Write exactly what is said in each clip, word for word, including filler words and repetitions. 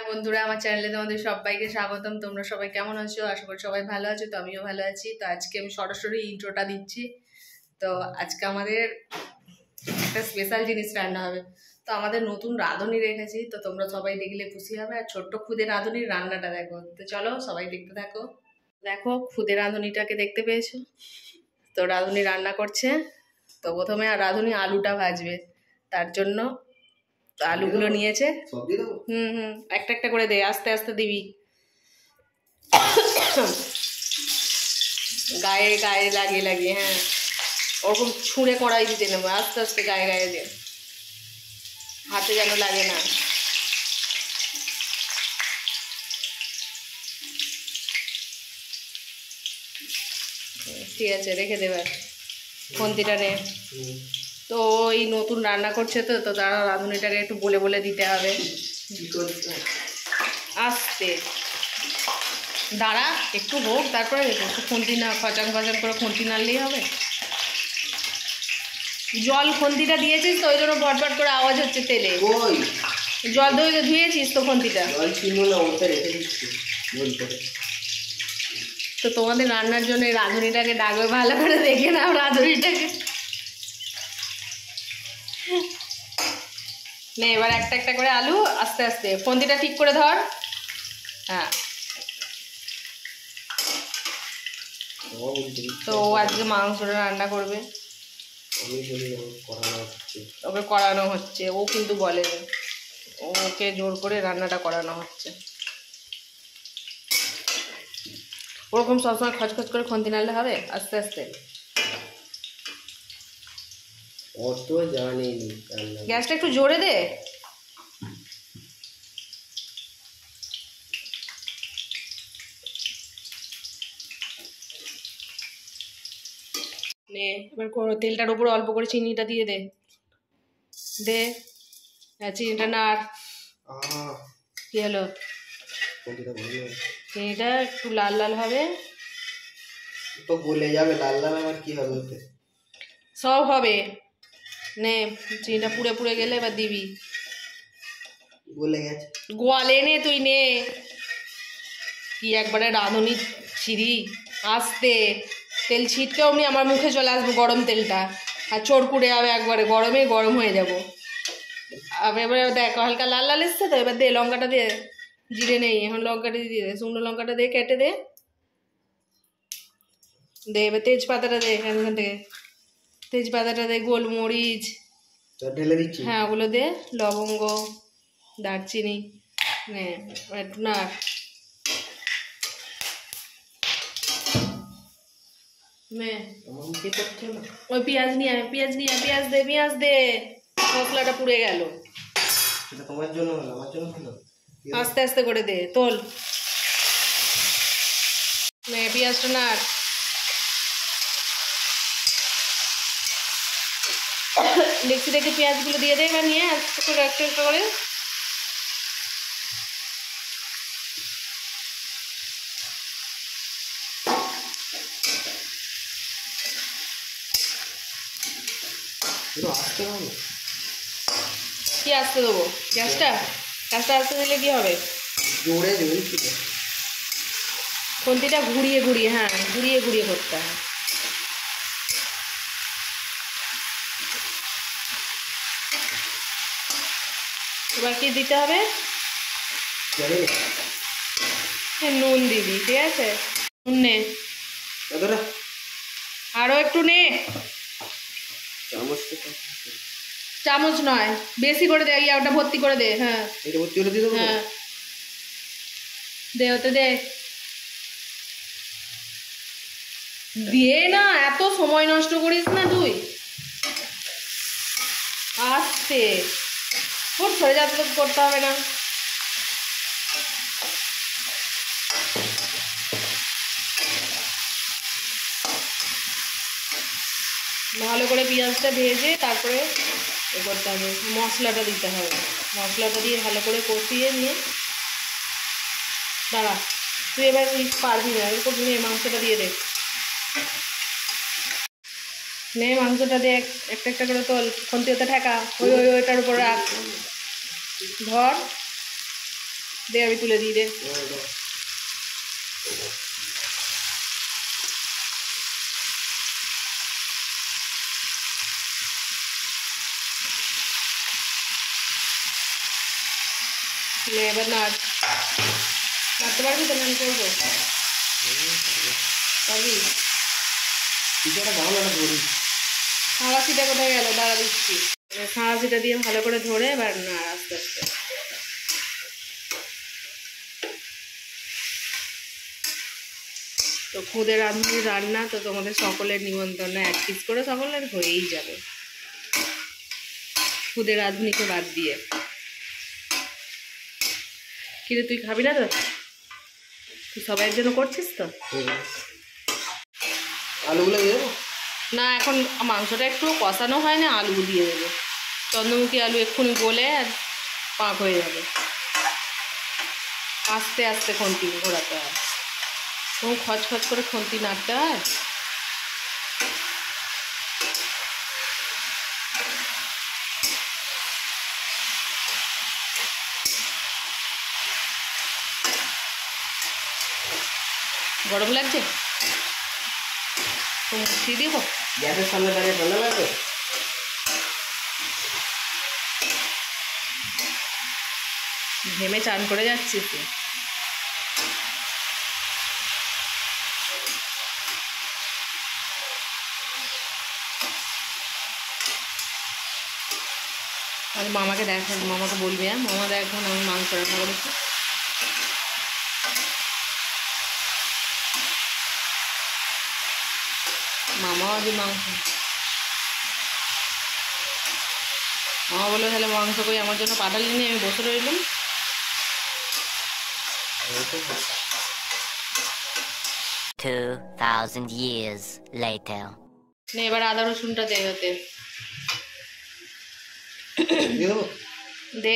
বন্ধুরা, আমার চ্যানেলে তোমাদের সবাইকে স্বাগতম। তোমরা সবাই কেমন আছো? আশা করি সবাই ভালো আছো। তো আমিও ভালো আছি। তো আজকে আমি সরাসরি ইন্ট্রোটা দিচ্ছি। তো আজকে আমাদের একটা স্পেশাল জিনিস রান্না হবে। তো আমাদের নতুন রাঁধুনি রেখেছি, তো তোমরা সবাই দেখলে খুশি হবে। আর ছোট্ট খুদে রাঁধুনির রান্নাটা দেখো। তো চলো সবাই দেখতে থাকো। দেখো খুদে রাঁধুনিটাকে দেখতে পেয়েছো? তো রাঁধুনি রান্না করছে। তো প্রথমে আর রাঁধুনি আলুটা ভাজবে, তার জন্য আলুগুলো নিয়েছে। হুম হুম একটা একটা করে দে, আস্তে আস্তে দিবি, গায়ে গায়ে লাগিয়ে লাগিয়ে। হ্যাঁ, ওরকম ছুঁড়ে কড়াই দিতে নেবো, আস্তে আস্তে গায়ে গায়ে দে, হাতে যেন লাগে না। ঠিক আছে, রেখে দেবে। খন্তিটা নে। তো ওই নতুন রান্না করছে, তো তো তারা রাঁধুনিটাকে একটু বলে বলে দিতে হবে। আস্তে দাঁড়া, একটু হোক, তারপরে একটু খুন্তি না, খচাং খচাং করে খুন্তি নাড়লেই হবে। জল খুন্তিটা দিয়েছিস তো, ওই জন্য বটবট করে আওয়াজ হচ্ছে তেলে। জল ধুয়ে ধুয়েছিস তো খুন্তিটা? তো তোমাদের রান্নার জন্য রাঁধুনিটাকে ডাকবে, ভালো করে দেখে নাও রাঁধুনিটাকে। নে এবার একটা একটা করে আলু, আস্তে আস্তে খুন্তিটা ঠিক করে ধর। হ্যাঁ, তো ও আজকে মাংসটা রান্না করবে। ওকে করানো হচ্ছে, ও কিন্তু বলে ওকে জোর করে রান্নাটা করানো হচ্ছে। ওরকম সবসময় খচখচ করে খুন্তি নাড়লে হবে? আস্তে আস্তে। গ্যাসটা একটু জোরে দে। নে এবার তেলটার উপরে অল্প করে চিনিটা দিয়ে দে দে হ্যাঁ, চিনিটা নাড়। কি হলো? চিনিটা একটু লাল লাল হবে তো গলে যাবে। লাল লাল আবার কি হবে? সব হবে। নে চিনিটা পুড়ে পুড়ে গেলে এবার দিবি। গলে গেছে। গোয়ালে নে তুই, নে। কি একবারে রাঁধুনি ছিঁড়ি, আস্তে। তেল ছিটকে অমনি আমার মুখে চলে আসবে গরম তেলটা, আর চোর পুড়ে যাবে একবারে, গরমে গরম হয়ে যাবো। আমি এবার দেখ হালকা লাল লাল এসছে তো, এবার দে লঙ্কাটা দে। জিরে নেই এখন, লঙ্কাটা দিয়ে দে, শুকনো লঙ্কাটা দে, কেটে দে দে। এবার তেজপাতাটা দে এখান থেকে, তেজপাতাটা দে, গোলমরিচ ঢেলে দিচ্ছি। হ্যাঁ ওগুলো দে, লবঙ্গ, দারচিনি নে একটু না। ওই পেঁয়াজ নিয়ে আয়, পেঁয়াজ নিয়ে আয়, পেঁয়াজ দে, পেঁয়াজ দে। মশলাটা পুড়ে গেল। তোমার জন্য হলো, আমার জন্য হলো। আস্তে আস্তে করে দে, তোল। নে পেঁয়াজটা নাড়। দেখছি দেখে পেঁয়াজগুলো দিয়ে দে এবার নিয়ে, একটু করে একটু একটু করে। কি আসতে দেবো? গ্যাসটা গ্যাসটা আসতে দিলে কি হবে? জোরে জোরে খুন্তিটা ঘুরিয়ে ঘুরিয়ে, হ্যাঁ ঘুরিয়ে ঘুরিয়ে করতে হয়। এবার কি দিতে হবে? নুন দিবি, ঠিক আছে? নুন নে, আরো একটু নে। চামচ নয়, বেশি করে দে, ওটা ভর্তি করে দে। হ্যাঁ হ্যাঁ দে, ওতে দে, দিয়ে না, এত সময় নষ্ট করিস না তুই। আস্তে ওর সরে যাতে করতে হবে না। ভালো করে পেঁয়াজটা ভেজে তারপরে এ করতে হবে, মশলাটা দিতে হবে। মশলাটা দিয়ে ভালো করে কষিয়ে নিয়ে দাঁড়া, তুই এবার পারবি না, এরপর নিয়ে মাংসটা দিয়ে দে। নে মাংসটা দে, একটা একটা করে তোল, খুন্তি ওতে ঠেকা, ওই ওই ওইটার উপর রাখ, ধর। দে আমি তুলে দিই দে। এবার নাড় নাড়তে পারবি তো? আমি করবো পারবি? সাঁড়াশিটা কোথায় গেল? দাঁড়া দিচ্ছি। সাঁড়াশিটা দিয়ে ভালো করে ধরে এবার নাড় আস্তে আস্তে। তো খুদে রাঁধুনি রান্না, তো তোমাদের সকলের নিমন্ত্রণ, এক পিস করে সকলের হয়েই যাবে খুদে রাঁধুনিকে বাদ দিয়ে। কিন্তু তুই খাবি না তো? তুই সবাইয়ের জন্য করছিস তো? আলুগুলো দিয়ে দেবো না, এখন মাংসটা একটু কষানো হয় না, আলু দিয়ে দেবো। চন্দ্রমুখী আলু এক্ষুনি গলে আর পাক হয়ে যাবে। আস্তে আস্তে খুন্তি ঘোরাতে হয়, খুব খচখচ করে খুন্তি নাড়তে হয়। গরম লাগছে তো মুছি দিব। গ্যাসের সামনে দাঁড়িয়ে ঠান্ডা লাগবে। ঘেমে চান করে যাচ্ছিস তুই। আর মামাকে দেখ, মামাকে বলবি, হ্যাঁ মামা দেখুন আমি মাংস রান্না করেছি। মামাও আজ মাংস, মামা বললো তাহলে মাংস কই আমার জন্য পাঠালি নি, আমি বসে রইলাম। two thousand years later. নে এবার আদা রসুনটা দে ওতে দে।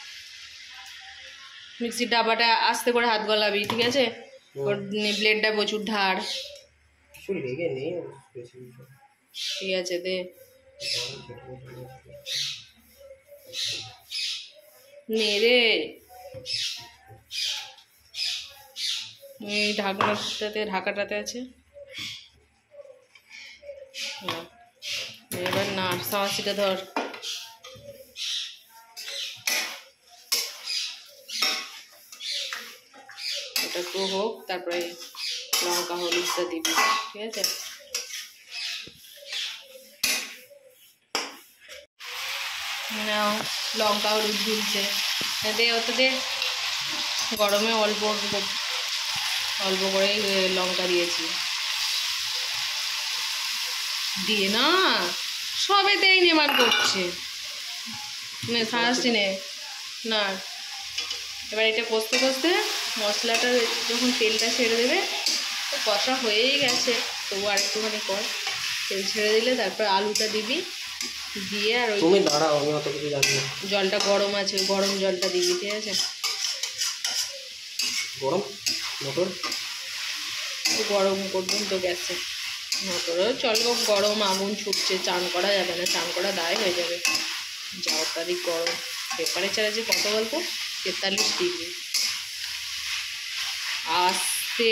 মিক্সির ডাবাটা আস্তে করে হাত গলাবি, ঠিক আছে? ওর ব্লেডটা প্রচুর ধার, ঠিক আছে দে। নে রে, এই ঢাকনাটাতে ঢাকাটাতে আছে। হ্যাঁ এবার না সাঁড়াশিটা ধর। এটা একটু হোক, তারপরে লঙ্কা হলুদটা দিবি, ঠিক আছে? নাও লঙ্কা হলুদ ঝুলছে, দে ওতে দে। গরমে অল্প অল্প করে লঙ্কা দিয়েছি, দিয়ে না সবেতেই নেমান করছে। নে সাঁড়াশি নে না। এবার এটা কষতে কষতে মশলাটা যখন তেলটা ছেড়ে দেবে, তো কষা হয়েই গেছে, তবু আর একটুখানি কর। তেল ছেড়ে দিলে তারপর আলুটা দিবি, দিয়ে আর ওই তুমি দাঁড়াও, আমি অত কিছু জানি না। জলটা গরম আছে, গরম জলটা দিবি, ঠিক আছে? গরম মোটর গরম করবেন তো গ্যাসে, মোটরও চলবো, গরম আগুন ছুটছে, চান করা যাবে না, চান করা দায় হয়ে যাবে। যাও তারিখ গরম, টেম্পারেচার আছে কত বলতো? তেতাল্লিশ ডিগ্রি। আস্তে।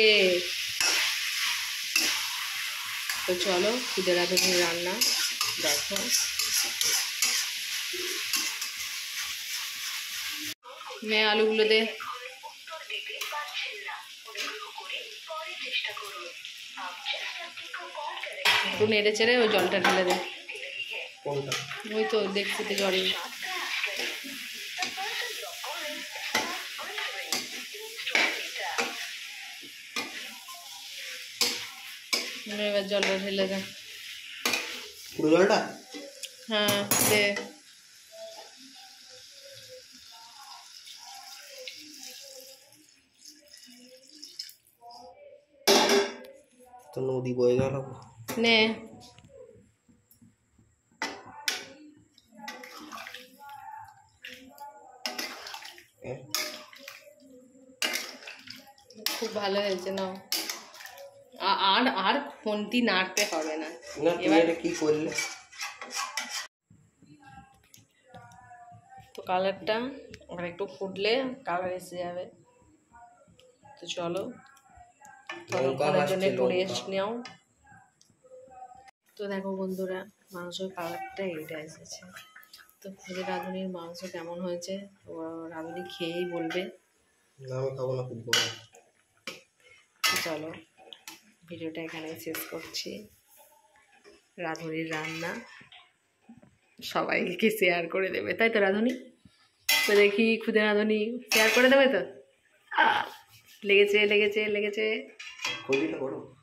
তো চলো খুদে রাঁধুনির রান্না দেখো। নে আলুগুলো দে, একটু নেড়ে চেড়ে ওই জলটা ঢেলে দে। কোনটা? ওই তো দেখছি তো জল। এবার জলটা ঢেলে দে। পুরো জলটা? হ্যাঁ দে। তো নদী বয়ে গেল। নে খুব ভালো হয়েছে। নাও আর আর খুন্তি নাড়তে হবে না। এবার কি করলে? তো কালারটা ওখানে একটু ফুটলে কালার এসে যাবে। তো চলো ততক্ষণের জন্য একটু রেস্ট নাও। তো দেখো বন্ধুরা, মাংসের কালারটা এইটা এসেছে। তো খুদে রাঁধুনির মাংস কেমন হয়েছে রাঁধুনি খেয়েই বলবে। আমি খাবো না, খুব গরম। চলো ভিডিওটা এখানে শেষ করছি। রাঁধুনির রান্না সবাইকে শেয়ার করে দেবে, তাই তো রাঁধুনি? তো দেখি খুদে রাঁধুনি শেয়ার করে দেবে তো? লেগেছে লেগেছে লেগেছে। খোলিটা করো।